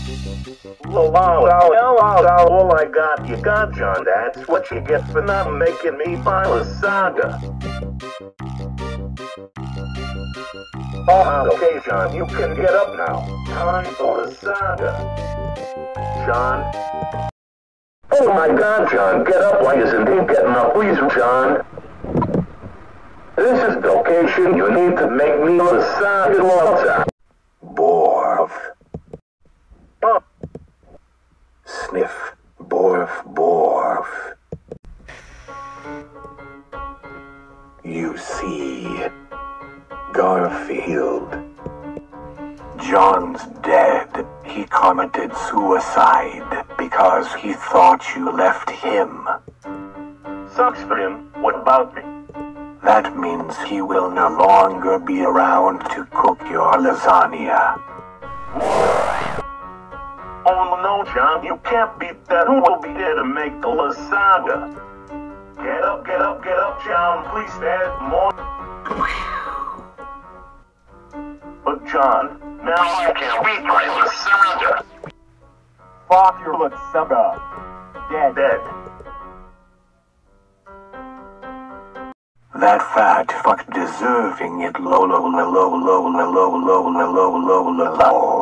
All I got, you got, John. That's what you get for not making me buy lasaga. Oh, okay, John, you can get up now. Time for lasaga. John? Oh my God, John, get up. Why isn't he getting up? Please, John. This is the location. You need to make me lasaga. Borf. Oh. Sniff. Borf, borf. You see, Garfield. John's dead. He committed suicide because he thought you left him. Sucks for him. What about me? That means he will no longer be around to cook your lasagna. Oh no, John, you can't beat that. Who will be there to make the lasaga? Get up, get up, get up, John. Please add more. But John, now I can't beat my lasaga. Fuck your lasaga. Dead. Dead. That fat fuck deserving it. Lo lo lo lo lo lo lo lo lo lo lo lo.